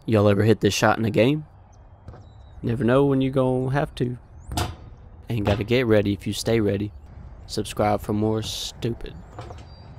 Y'all ever hit this shot in a game? Never know when you're gonna have to. Ain't gotta get ready if you stay ready. Subscribe for more stupid.